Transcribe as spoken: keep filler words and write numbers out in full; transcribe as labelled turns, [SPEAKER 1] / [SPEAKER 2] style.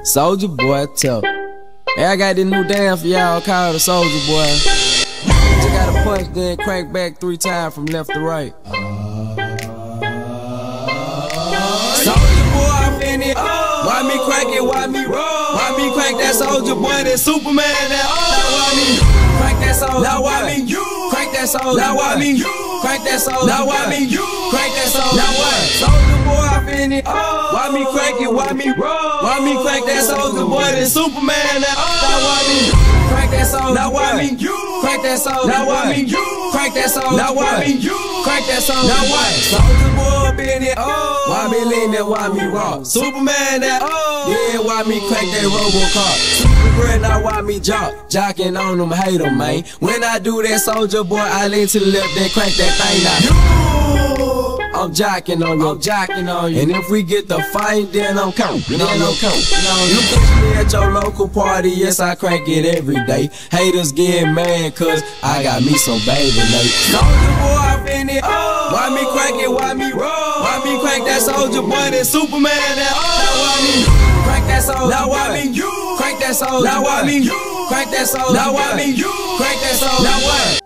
[SPEAKER 1] Soulja Boy tough. Hey, I got this new dance for y'all called the Soulja Boy. Just gotta punch, then crank back three times from left to right. Soulja Boy, I'm in it. Why me crank it? Why me roll? Why me crank that Soulja Boy? That Superman? That oh. Now why me crank that Soulja Boy? Now why me you crank that Soulja Boy? Now why me you crank that Soulja Boy? Now why me you crank that Soulja Boy? Now what? Soulja Boy, I'm in it. Why me crank it? Why me roll? Why me crank that Soulja Boy? That Superman? That oh. Now why me crank that Soulja Boy? Now why me you crank that Soulja Boy? Now why me you crank that Soulja Boy? Now why me you crank that Soulja Boy? Now what? Soulja Boy up in it. Oh. Why me lean that? Why me rock? Superman that oh. Yeah, why me crank that Robocop? Superman, now why me jock? Jocking on them, hate them, man. When I do that Soulja Boy, I lean to the left, then crank that thing out. You, I'm jocking on you, I'm jocking on you. And if we get the fight, then I'm counting, then I'm counting. You catch me at your local party, yes, I crank it every day. Haters get mad, cause I got me some baby Nate. Soulja Boy, I'm in it. Oh. Why me crank it? Why me roll? Why me crank that Soulja Boy? That Superman? That oh. Now why me crank that Soulja Boy? Now why me you crank that Soulja Boy? Now why me you crank that Soulja Boy? Now why me you crank that Soulja Boy? Now what?